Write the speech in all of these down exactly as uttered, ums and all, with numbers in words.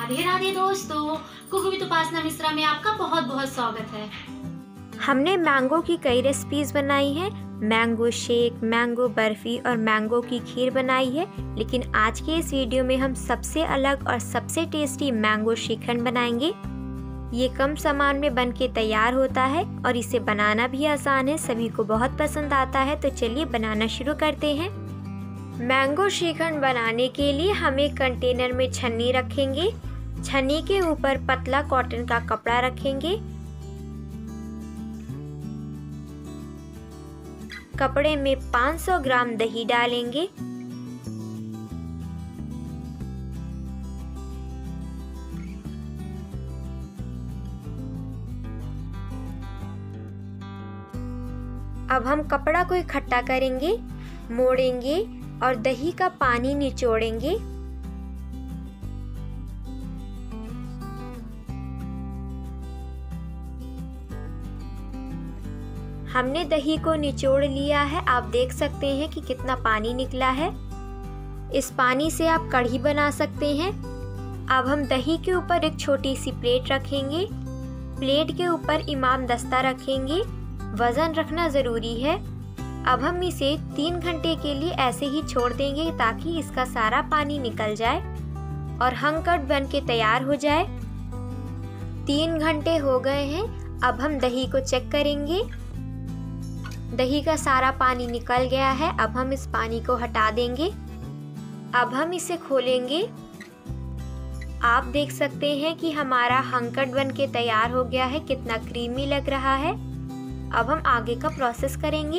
राधे राधे दोस्तों, cook with उपासना मिश्रा में आपका बहुत बहुत स्वागत है। हमने मैंगो की कई रेसिपीज़ बनाई हैं। मैंगो शेक, मैंगो बर्फ़ी और मैंगो की खीर बनाई है, लेकिन आज के इस वीडियो में हम सबसे अलग और सबसे टेस्टी मैंगो श्रीखंड बनाएंगे। ये कम सामान में बन के तैयार होता है और इसे बनाना भी आसान है, सभी को बहुत पसंद आता है। तो चलिए बनाना शुरू करते हैं। मैंगो श्रीखंड बनाने के लिए हम एक कंटेनर में छन्नी रखेंगे। छन्नी के ऊपर पतला कॉटन का कपड़ा रखेंगे। कपड़े में पाँच सौ ग्राम दही डालेंगे। अब हम कपड़ा को इकट्ठा करेंगे, मोड़ेंगे और दही का पानी निचोड़ेंगे। हमने दही को निचोड़ लिया है। आप देख सकते हैं कि कितना पानी निकला है। इस पानी से आप कढ़ी बना सकते हैं। अब हम दही के ऊपर एक छोटी सी प्लेट रखेंगे। प्लेट के ऊपर इमाम दस्ता रखेंगे। वज़न रखना ज़रूरी है। अब हम इसे तीन घंटे के लिए ऐसे ही छोड़ देंगे ताकि इसका सारा पानी निकल जाए और हंकट बन के तैयार हो जाए। तीन घंटे हो गए हैं। अब हम दही को चेक करेंगे। दही का सारा पानी निकल गया है। अब हम इस पानी को हटा देंगे। अब हम इसे खोलेंगे। आप देख सकते हैं कि हमारा हंकट बन के तैयार हो गया है। कितना क्रीमी लग रहा है। अब हम आगे का प्रोसेस करेंगे।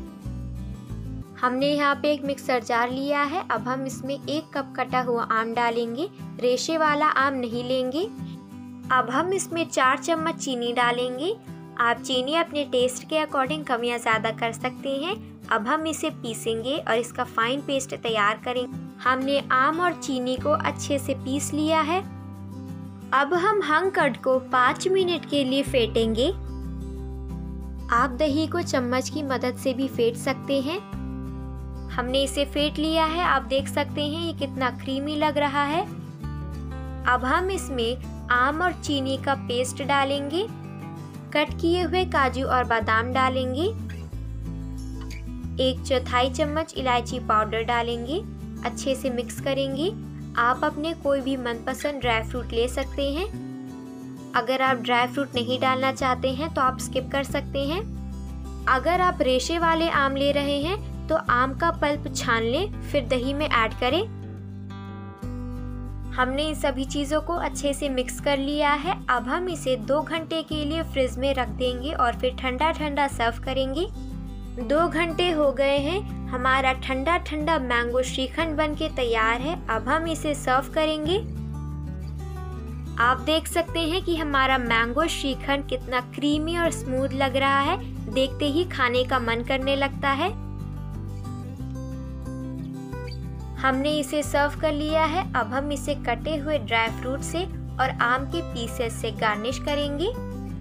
हमने यहाँ पे एक मिक्सर जार लिया है। अब हम इसमें एक कप कटा हुआ आम डालेंगे। रेशे वाला आम नहीं लेंगे। अब हम इसमें चार चम्मच चीनी डालेंगे। आप चीनी अपने टेस्ट के अकॉर्डिंग कम या ज़्यादा कर सकते हैं। अब हम इसे पीसेंगे और इसका फाइन पेस्ट तैयार करेंगे। हमने आम और चीनी को अच्छे से पीस लिया है। अब हम हंकट को पाँच मिनट के लिए फेंटेंगे। आप दही को चम्मच की मदद से भी फेंट सकते हैं। हमने इसे फेंट लिया है। आप देख सकते हैं ये कितना क्रीमी लग रहा है। अब हम इसमें आम और चीनी का पेस्ट डालेंगे। कट किए हुए काजू और बादाम डालेंगे। एक चौथाई चम्मच इलायची पाउडर डालेंगे। अच्छे से मिक्स करेंगे। आप अपने कोई भी मनपसंद ड्राई फ्रूट ले सकते हैं। अगर आप ड्राई फ्रूट नहीं डालना चाहते हैं तो आप स्किप कर सकते हैं। अगर आप रेशे वाले आम ले रहे हैं तो आम का पल्प छान लें, फिर दही में ऐड करें। हमने इन सभी चीज़ों को अच्छे से मिक्स कर लिया है। अब हम इसे दो घंटे के लिए फ्रिज में रख देंगे और फिर ठंडा ठंडा सर्व करेंगे। दो घंटे हो गए हैं। हमारा ठंडा ठंडा मैंगो श्रीखंड बन के तैयार है। अब हम इसे सर्व करेंगे। आप देख सकते हैं कि हमारा मैंगो श्रीखंड कितना क्रीमी और स्मूथ लग रहा है। देखते ही खाने का मन करने लगता है। हमने इसे सर्व कर लिया है। अब हम इसे कटे हुए ड्राई फ्रूट से और आम के पीसेस से गार्निश करेंगे।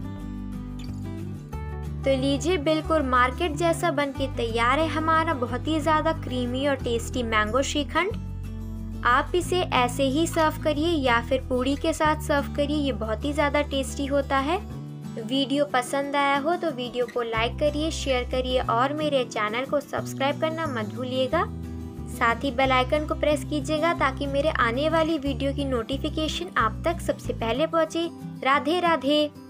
तो लीजिए, बिल्कुल मार्केट जैसा बनके तैयार है हमारा बहुत ही ज़्यादा क्रीमी और टेस्टी मैंगो श्रीखंड। आप इसे ऐसे ही सर्व करिए या फिर पूड़ी के साथ सर्व करिए। ये बहुत ही ज़्यादा टेस्टी होता है। वीडियो पसंद आया हो तो वीडियो को लाइक करिए, शेयर करिए और मेरे चैनल को सब्सक्राइब करना मत भूलिएगा। साथ ही बेल आइकन को प्रेस कीजिएगा ताकि मेरे आने वाली वीडियो की नोटिफिकेशन आप तक सबसे पहले पहुंचे। राधे राधे।